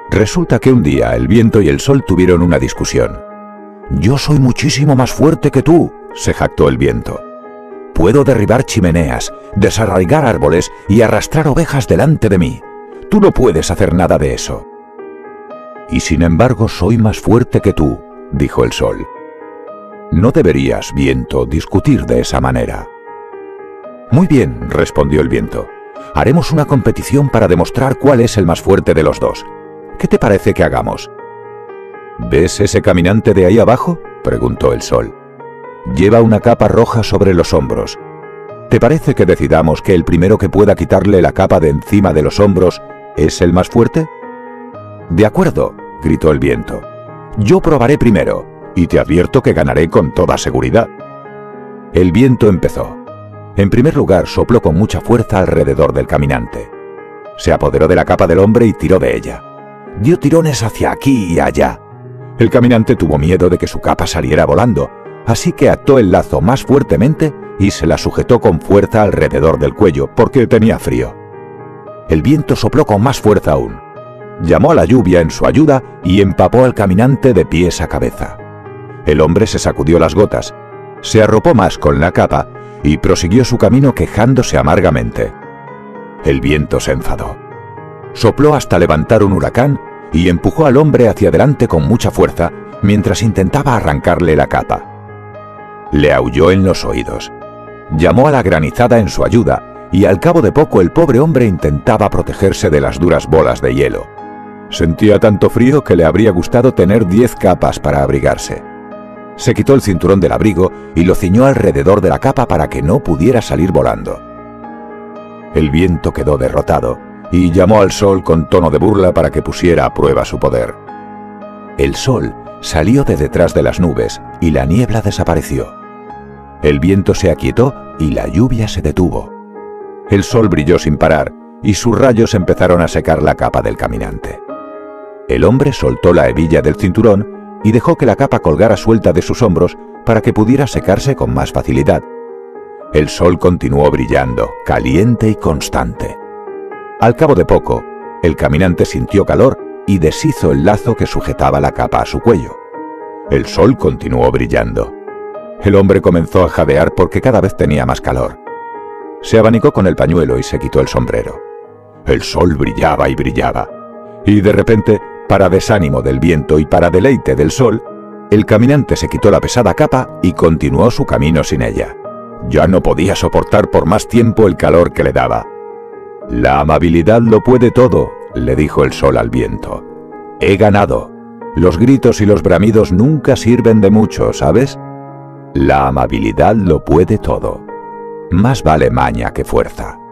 Resulta que un día el viento y el sol tuvieron una discusión. «Yo soy muchísimo más fuerte que tú», se jactó el viento. «Puedo derribar chimeneas, desarraigar árboles y arrastrar ovejas delante de mí. Tú no puedes hacer nada de eso». «Y sin embargo soy más fuerte que tú», dijo el sol. «No deberías, viento, discutir de esa manera». «Muy bien», respondió el viento. «Haremos una competición para demostrar cuál es el más fuerte de los dos. ¿Qué te parece que hagamos?» «¿Ves ese caminante de ahí abajo?», preguntó el sol. «Lleva una capa roja sobre los hombros. ¿Te parece que decidamos que el primero que pueda quitarle la capa de encima de los hombros es el más fuerte?» «De acuerdo», gritó el viento. «Yo probaré primero, y te advierto que ganaré con toda seguridad». El viento empezó. En primer lugar, sopló con mucha fuerza alrededor del caminante. Se apoderó de la capa del hombre y tiró de ella. Dio tirones hacia aquí y allá. El caminante tuvo miedo de que su capa saliera volando, así que ató el lazo más fuertemente y se la sujetó con fuerza alrededor del cuello, porque tenía frío. El viento sopló con más fuerza aún. Llamó a la lluvia en su ayuda y empapó al caminante de pies a cabeza. El hombre se sacudió las gotas, se arropó más con la capa y prosiguió su camino quejándose amargamente. El viento se enfadó. Sopló hasta levantar un huracán y empujó al hombre hacia adelante con mucha fuerza mientras intentaba arrancarle la capa. Le aulló en los oídos. Llamó a la granizada en su ayuda y al cabo de poco el pobre hombre intentaba protegerse de las duras bolas de hielo. Sentía tanto frío que le habría gustado tener 10 capas para abrigarse. Se quitó el cinturón del abrigo y lo ciñó alrededor de la capa para que no pudiera salir volando. El viento quedó derrotado y llamó al sol con tono de burla para que pusiera a prueba su poder. El sol salió de detrás de las nubes y la niebla desapareció. El viento se aquietó y la lluvia se detuvo. El sol brilló sin parar y sus rayos empezaron a secar la capa del caminante. El hombre soltó la hebilla del cinturón y dejó que la capa colgara suelta de sus hombros para que pudiera secarse con más facilidad. El sol continuó brillando, caliente y constante. Al cabo de poco, el caminante sintió calor y deshizo el lazo que sujetaba la capa a su cuello. El sol continuó brillando. El hombre comenzó a jadear porque cada vez tenía más calor. Se abanicó con el pañuelo y se quitó el sombrero. El sol brillaba y brillaba. Y de repente, para desánimo del viento y para deleite del sol, el caminante se quitó la pesada capa y continuó su camino sin ella. Ya no podía soportar por más tiempo el calor que le daba. «La amabilidad lo puede todo», le dijo el sol al viento. «He ganado. Los gritos y los bramidos nunca sirven de mucho, ¿sabes? La amabilidad lo puede todo. Más vale maña que fuerza».